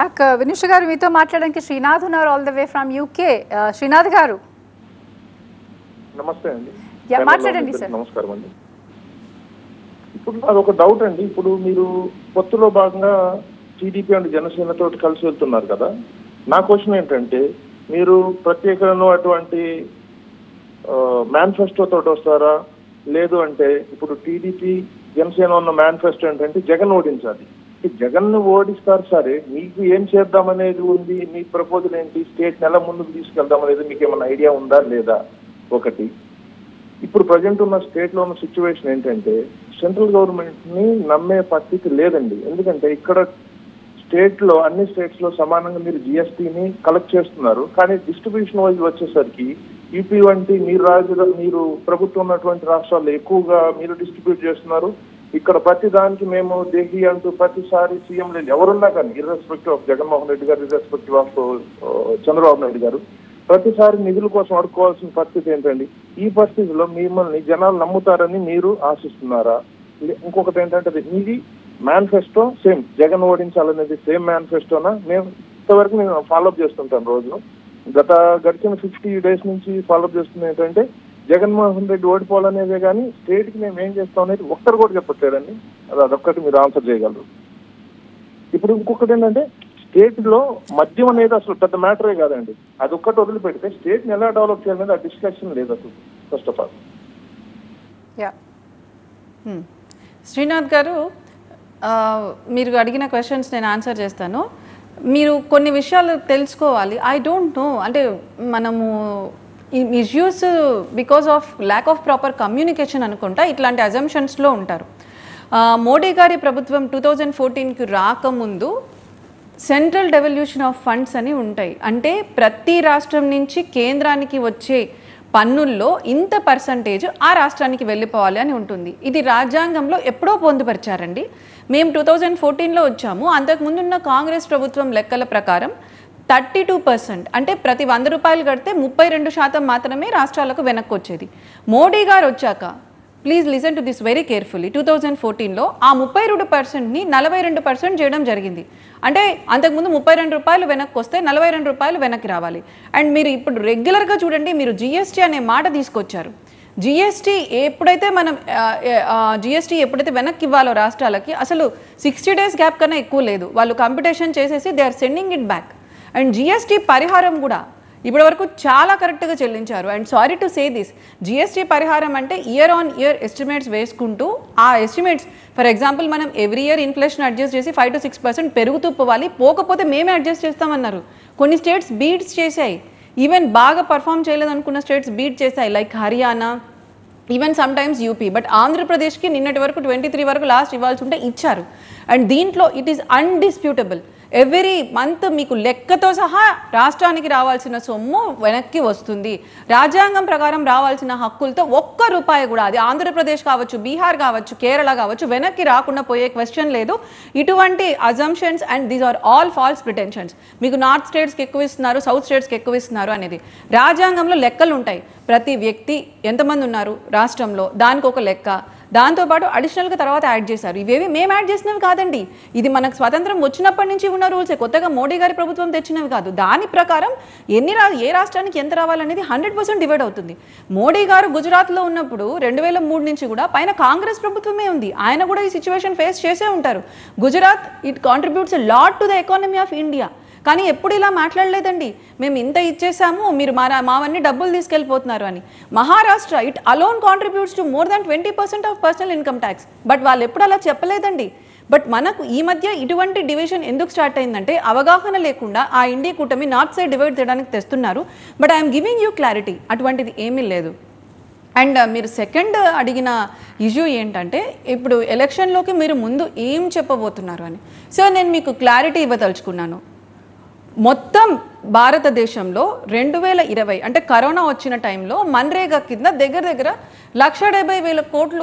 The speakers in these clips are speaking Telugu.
బ్యాక్. వినుష గారు మీతో మాట్లాడడానికి శ్రీనాథ్ ఉన్నారు all the way from UK. Srinath garu నమస్తే అండి. మాట్లాడండి సార్. నమస్కారం అండి. ఇప్పుడు అదొక డౌట్ అండి. ఇప్పుడు మీరు పొత్తులో భాగంగా టీడీపీ అండ్ జనసేనతో కలిసి వెళ్తున్నారు కదా. నా క్వశ్చన్ ఏంటంటే, మీరు ప్రత్యేకంగా అటువంటి మేనిఫెస్టో తోటి వస్తారా, లేదు అంటే ఇప్పుడు టీడీపీ జనసేన ఉన్న మేనిఫెస్టో ఏంటంటే జగన్ ఓడించాలి. జగన్ ను ఓడిస్తారు సరే, మీకు ఏం చేద్దామనేది ఉంది, మీ ప్రపోజల్ ఏంటి, స్టేట్ నెల ముందుకు తీసుకెళ్దాం అనేది మీకు ఏమైనా ఐడియా ఉందా లేదా? ఒకటి. ఇప్పుడు ప్రజెంట్ ఉన్న స్టేట్ లో ఉన్న సిచ్యువేషన్ ఏంటంటే, సెంట్రల్ గవర్నమెంట్ ని నమ్మే పరిస్థితి లేదండి. ఎందుకంటే ఇక్కడ స్టేట్ లో అన్ని స్టేట్స్ లో సమానంగా మీరు జిఎస్టీని కలెక్ట్ చేస్తున్నారు, కానీ డిస్ట్రిబ్యూషన్ వైజ్ వచ్చేసరికి యూపీ వంటి మీరు ప్రభుత్వం ఉన్నటువంటి రాష్ట్రాల్లో ఎక్కువగా మీరు డిస్ట్రిబ్యూట్ చేస్తున్నారు. ఇక్కడ ప్రతి దానికి మేము దేహి అంటూ ప్రతిసారి సీఎం లేదు ఎవరున్నా కానీ, ఇర్రెస్పెక్టివ్ ఆఫ్ జగన్మోహన్ రెడ్డి గారు, ఇర్రెస్పెక్టివ్ ఆఫ్ చంద్రబాబు నాయుడు గారు, ప్రతిసారి నిధుల కోసం అడుక్కోవాల్సిన పరిస్థితి ఏంటండి? ఈ పరిస్థితిలో మిమ్మల్ని జనాలు నమ్ముతారని మీరు ఆశిస్తున్నారా? ఇంకొకటి ఏంటంటే, మీది మేనిఫెస్టో సేమ్ జగన్ ఓడించాలనేది సేమ్ మేనిఫెస్టోనా? మేము ఇంతవరకు నేను ఫాలోఅప్ చేస్తుంటాను రోజు. గడిచిన 50 days నుంచి ఫాలోఅప్ చేస్తుంది ఏంటంటే, జగన్మోహన్ రెడ్డి ఓడిపోవాలనేదే కానీ స్టేట్ కి మేము ఏం చేస్తాం అనేది ఒక్కరు కూడా చెప్పట్లేదండి. అదొక్కటి మీరు ఆన్సర్ చేయగలరు. ఇప్పుడు ఇంకొకటి ఏంటంటే, స్టేట్ లో మద్యం అనేది అసలు పెద్ద మ్యాటరే కాదండి. అది ఒక్కటి వదిలిపెడితే స్టేట్ ని ఎలా డెవలప్ చేయాలనేది ఆ డిస్కషన్ లేదు అసలు. ఫస్ట్ ఆఫ్ ఆల్ శ్రీనాథ్ గారు, మీరు అడిగిన క్వశ్చన్స్ నేను ఆన్సర్ చేస్తాను. మీరు కొన్ని విషయాలు తెలుసుకోవాలి. ఐ డోంట్ నో, అంటే మనము issues because of lack of proper communication అనుకుంటా ఇట్లాంటి అజంప్షన్స్లో ఉంటారు. మోడీ గారి ప్రభుత్వం 2014కి రాకముందు సెంట్రల్ డెవల్యూషన్ ఆఫ్ ఫండ్స్ అని ఉంటాయి. అంటే ప్రతి రాష్ట్రం నుంచి కేంద్రానికి వచ్చే పన్నుల్లో ఇంత పర్సంటేజ్ ఆ రాష్ట్రానికి వెళ్ళిపోవాలి అని ఉంటుంది. ఇది రాజ్యాంగంలో ఎప్పుడో పొందుపరిచారండి. మేము 2014లో వచ్చాము. అంతకుముందు ఉన్న కాంగ్రెస్ ప్రభుత్వం లెక్కల ప్రకారం 32%, అంటే ప్రతి 100 రూపాయలు కడితే 32% మాత్రమే రాష్ట్రాలకు వెనక్కి వచ్చేది. మోడీ గారు వచ్చాక, please listen to this very carefully, 2014లో ఆ 32%ని 42% చేయడం జరిగింది. అంటే అంతకుముందు 32 రూపాయలు వెనక్కి వస్తే 42 రూపాయలు వెనక్కి రావాలి. అండ్ మీరు ఇప్పుడు రెగ్యులర్గా చూడండి, మీరు జిఎస్టీ అనే మాట తీసుకొచ్చారు. జిఎస్టీ ఎప్పుడైతే వెనక్కి ఇవ్వాలో రాష్ట్రాలకి, అసలు 60 days గ్యాప్ కన్నా ఎక్కువ లేదు. వాళ్ళు కంపిటీషన్ చేసేసి they are sending it back. And GST పరిహారం కూడా ఇప్పటి వరకు చాలా కరెక్ట్గా చెల్లించారు. And sorry to say this, GST పరిహారం అంటే ఇయర్ ఆన్ ఇయర్ ఎస్టిమేట్స్ వేసుకుంటూ, ఆ ఎస్టిమేట్స్ ఫర్ ఎగ్జాంపుల్ మనం ఎవ్రీ ఇయర్ ఇన్ఫ్లేషన్ అడ్జస్ట్ చేసి 5 to 6% పెరుగుతూ పోవాలి, పోకపోతే మేమే అడ్జస్ట్ చేస్తామన్నారు. కొన్ని స్టేట్స్ బీట్స్ చేశాయి, ఈవెన్ బాగా పర్ఫామ్ చేయలేదు అనుకున్న స్టేట్స్ బీట్ చేశాయి, like Haryana, even sometimes UP. But ఆంధ్రప్రదేశ్కి నిన్నటి వరకు 23 వరకు లాస్ట్ ఇవ్వాల్సి ఉంటే ఇచ్చారు. అండ్ దీంట్లో it is undisputable, every month మీకు లెక్కతో సహా రాష్ట్రానికి రావాల్సిన సొమ్ము వెనక్కి వస్తుంది. రాజ్యాంగం ప్రకారం రావాల్సిన హక్కులతో ఒక్క రూపాయి కూడా, అది ఆంధ్రప్రదేశ్ కావచ్చు, బీహార్ కావచ్చు, కేరళ కావచ్చు, వెనక్కి రాకుండా పోయే క్వశ్చన్ లేదు. ఇటువంటి assumptions and these are all false pretensions. మీకు నార్త్ స్టేట్స్కి ఎక్కువ ఇస్తున్నారు, సౌత్ స్టేట్స్కి ఎక్కువ ఇస్తున్నారు అనేది రాజ్యాంగంలో లెక్కలు ఉంటాయి. ప్రతి వ్యక్తి ఎంతమంది ఉన్నారు రాష్ట్రంలో, దానికి ఒక లెక్క, దాంతోపాటు అడిషనల్గా తర్వాత యాడ్ చేశారు. ఇవేవి మేము యాడ్ చేసినవి కాదండి, ఇది మనకు స్వతంత్రం వచ్చినప్పటి నుంచి ఉన్న రూల్సే, కొత్తగా మోడీ గారి ప్రభుత్వం తెచ్చినవి కాదు. దాని ప్రకారం ఏ రాష్ట్రానికి ఎంత రావాలనేది 100% డివైడ్ అవుతుంది. మోడీ గారు గుజరాత్లో ఉన్నప్పుడు 2003 నుంచి కూడా పైన కాంగ్రెస్ ప్రభుత్వమే ఉంది. ఆయన కూడా ఈ సిచ్యువేషన్ ఫేస్ చేసే ఉంటారు. Gujarat it contributes a lot to the economy of India, కానీ ఎప్పుడు ఇలా మాట్లాడలేదండి. మేము ఇంత ఇచ్చేసాము, మీరు మావన్నీ డబ్బులు తీసుకెళ్ళిపోతున్నారు అని. Maharashtra it alone contributes to more than 20% of personal income tax, but వాళ్ళు ఎప్పుడు అలా చెప్పలేదండి. బట్ మనకు ఈ మధ్య ఇటువంటి డివిజన్ ఎందుకు స్టార్ట్ అయిందంటే, అవగాహన లేకుండా ఆ ఇండియా కూటమి నార్త్ సైడ్ డివైడ్ చేయడానికి తెస్తున్నారు. But I'm giving you clarity, అటువంటిది ఏమీ లేదు. అండ్ మీరు సెకండ్ అడిగిన ఇష్యూ ఏంటంటే, ఇప్పుడు ఎలక్షన్లోకి మీరు ముందు ఏం చెప్పబోతున్నారు అని. సో నేను మీకు క్లారిటీ ఇవ్వదలుచుకున్నాను. మొత్తం భారతదేశంలో 2020 అంటే కరోనా వచ్చిన టైంలో మన్రేగా కింద దగ్గర 1,70,000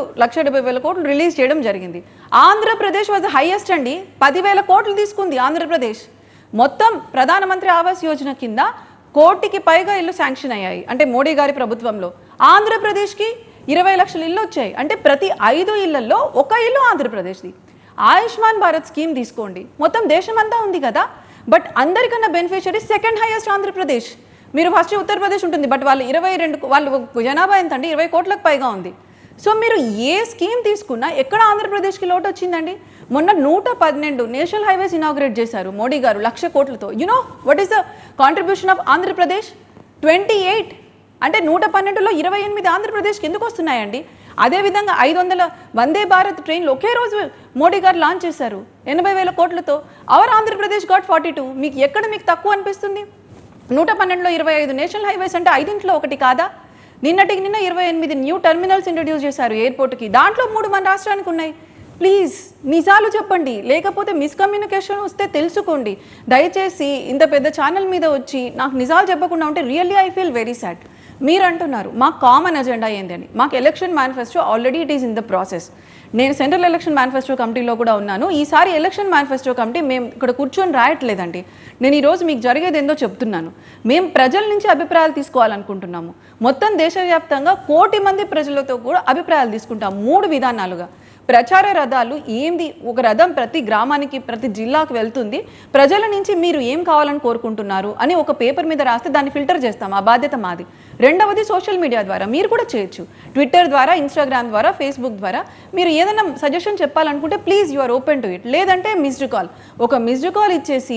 కోట్లు రిలీజ్ చేయడం జరిగింది. ఆంధ్రప్రదేశ్ వాజ్ ద హైయెస్ట్ అండి, 10,000 కోట్లు తీసుకుంది ఆంధ్రప్రదేశ్. మొత్తం ప్రధానమంత్రి ఆవాస్ యోజన కింద 1 కోటికి పైగా ఇల్లు శాంక్షన్ అయ్యాయి, అంటే మోడీ గారి ప్రభుత్వంలో. ఆంధ్రప్రదేశ్కి 20 లక్షల ఇల్లు వచ్చాయి, అంటే ప్రతి 5 ఇళ్లలో 1 ఇల్లు ఆంధ్రప్రదేశ్ది. ఆయుష్మాన్ భారత్ స్కీమ్ తీసుకోండి, మొత్తం దేశమంతా ఉంది కదా. బట్ అందరికన్నా బెనిఫిషియరీ సెకండ్ హైయెస్ట్ ఆంధ్రప్రదేశ్. మీరు ఫస్ట్ ఉత్తరప్రదేశ్ ఉంటుంది, బట్ వాళ్ళు 22 వాళ్ళు జనాభా ఎంత అండి 20 కోట్లకు పైగా ఉంది. సో మీరు ఏ స్కీమ్ తీసుకున్నా ఎక్కడ ఆంధ్రప్రదేశ్కి లోటు వచ్చిందండి? మొన్న 112 నేషనల్ హైవేస్ ఇనాగ్రేట్ చేశారు మోడీ గారు 1,00,000 కోట్లతో. You know what is the contribution of Andhra Pradesh? 28. అంటే 112లో 28 ఆంధ్రప్రదేశ్కి ఎందుకు వస్తున్నాయండి? అదేవిధంగా 500 వందే భారత్ ట్రైన్లు ఒకే రోజు మోడీ గారు లాంచ్ చేశారు 80,000 కోట్లతో. Our Andhra Pradesh got 42. మీకు ఎక్కడ మీకు తక్కువ అనిపిస్తుంది? 112లో 25 నేషనల్ హైవేస్ అంటే 5 ఒకటి కాదా? నిన్న 28 న్యూ టెర్మినల్స్ ఇంట్రడ్యూస్ చేశారు ఎయిర్పోర్ట్కి, దాంట్లో 3 మన రాష్ట్రానికి ఉన్నాయి. ప్లీజ్ నిజాలు చెప్పండి, లేకపోతే మిస్కమ్యూనికేషన్ వస్తే తెలుసుకోండి. దయచేసి ఇంత పెద్ద ఛానల్ మీద వచ్చి నాకు నిజాలు చెప్పకుండా ఉంటే really I feel very sad. మీరు అంటున్నారు మాకు కామన్ ఎజెండా ఏంటని. మాకు election manifesto already it is in the process. నేను సెంట్రల్ ఎలక్షన్ మేనిఫెస్టో కమిటీలో కూడా ఉన్నాను. ఈసారి ఎలక్షన్ మేనిఫెస్టో కమిటీ మేము ఇక్కడ కూర్చొని రాయట్లేదండి. నేను ఈరోజు మీకు జరిగేది ఏందో చెప్తున్నాను. మేము ప్రజల నుంచి అభిప్రాయాలు తీసుకోవాలనుకుంటున్నాము. మొత్తం దేశవ్యాప్తంగా 1 కోటి మంది ప్రజలతో కూడా అభిప్రాయాలు తీసుకుంటాం 3 విధానాలుగా. ప్రచార రథాలు ఏంది, ఒక రథం ప్రతి గ్రామానికి ప్రతి జిల్లాకు వెళ్తుంది. ప్రజల నుంచి మీరు ఏం కావాలని కోరుకుంటున్నారు అని ఒక పేపర్ మీద రాస్తే దాన్ని ఫిల్టర్ చేస్తాం, ఆ బాధ్యత మాది. రెండవది సోషల్ మీడియా ద్వారా మీరు కూడా చేయొచ్చు. ట్విట్టర్ ద్వారా, ఇన్స్టాగ్రామ్ ద్వారా, ఫేస్బుక్ ద్వారా మీరు ఏదైనా సజెషన్ చెప్పాలనుకుంటే please you are open to it. లేదంటే మిస్డ్ కాల్, ఒక మిస్డ్ కాల్ ఇచ్చేసి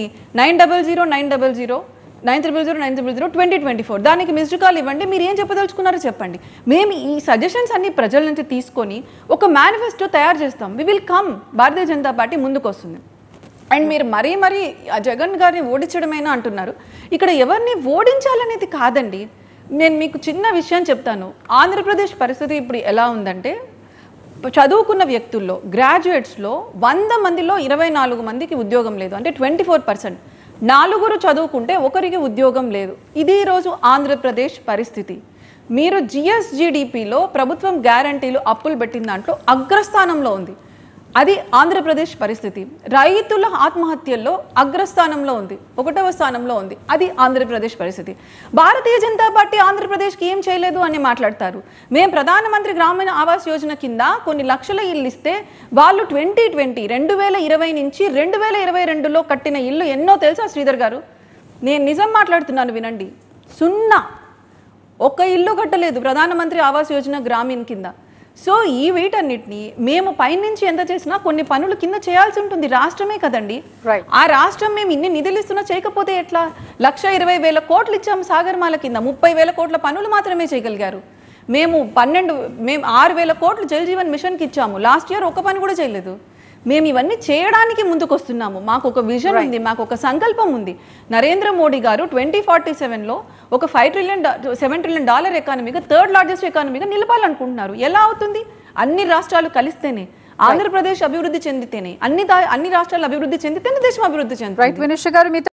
900 దానికి మిస్డ్ కాల్ ఇవ్వండి. మీరు ఏం చెప్పదలుచుకున్నారో చెప్పండి. మేము ఈ సజెషన్స్ అన్ని ప్రజల నుంచి తీసుకొని ఒక మేనిఫెస్టో తయారు చేస్తాం. We will come. Bharatiya Janata Party ముందుకు వస్తుంది. అండ్ మీరు మరీ జగన్ గారిని ఓడించడమేనా అంటున్నారు. ఇక్కడ ఎవరిని ఓడించాలనేది కాదండి. నేను మీకు చిన్న విషయం చెప్తాను. ఆంధ్రప్రదేశ్ పరిస్థితి ఇప్పుడు ఎలా ఉందంటే, చదువుకున్న వ్యక్తుల్లో గ్రాడ్యుయేట్స్లో 100 మందిలో 24 మందికి ఉద్యోగం లేదు, అంటే 24%. 4 చదువుకుంటే 1కి ఉద్యోగం లేదు. ఇది ఈరోజు ఆంధ్రప్రదేశ్ పరిస్థితి. మీరు జిఎస్జిడిపిలో ప్రభుత్వం గ్యారంటీలు అప్పులు పెట్టిన దాంట్లో అగ్రస్థానంలో ఉంది. అది ఆంధ్రప్రదేశ్ పరిస్థితి. రైతుల ఆత్మహత్యల్లో అగ్రస్థానంలో ఉంది, 1వ స్థానంలో ఉంది. అది ఆంధ్రప్రదేశ్ పరిస్థితి. భారతీయ జనతా పార్టీ ఆంధ్రప్రదేశ్కి ఏం చేయలేదు అని మాట్లాడతారు. మేము ప్రధానమంత్రి గ్రామీణ ఆవాస్ యోజన కింద కొన్ని లక్షల ఇల్లు ఇస్తే వాళ్ళు 2020 నుంచి 2022లో కట్టిన ఇల్లు ఎన్నో తెలుసా శ్రీధర్ గారు? నేను నిజం మాట్లాడుతున్నాను వినండి. 0 ఒక్క ఇల్లు కట్టలేదు ప్రధానమంత్రి ఆవాస్ యోజన గ్రామీణ కింద. సో ఈ వీటన్నిటిని మేము పైనుంచి ఎంత చేసినా కొన్ని పనులు కింద చేయాల్సి ఉంటుంది. రాష్ట్రమే కదండి. ఆ రాష్ట్రం మేము ఇన్ని నిధులు ఇస్తున్నా చేయకపోతే ఎట్లా? 1,20,000 కోట్లు ఇచ్చాము సాగర్మాల కింద, 30,000 కోట్ల పనులు మాత్రమే చేయగలిగారు. మేము 6,000 కోట్లు జల్ జీవన్ మిషన్కి ఇచ్చాము. లాస్ట్ ఇయర్ ఒక పని కూడా చేయలేదు. మేము ఇవన్నీ చేయడానికి ముందుకు వస్తున్నాము. మాకు ఒక విజన్ ఉంది, మాకు ఒక సంకల్పం ఉంది. నరేంద్ర మోడీ గారు 2047లో ఒక $7 ట్రిలియన్ ఎకానమీగా 3rd లార్జెస్ట్ ఎకానమీగా నిలపాలనుకుంటున్నారు. ఎలా అవుతుంది? అన్ని రాష్ట్రాలు కలిస్తేనే, ఆంధ్రప్రదేశ్ అభివృద్ధి చెందితేనే, అన్ని రాష్ట్రాలు అభివృద్ధి చెందితేనే దేశం అభివృద్ధి చెందుతుంది. రైట్ వినిష్ గారు మీతో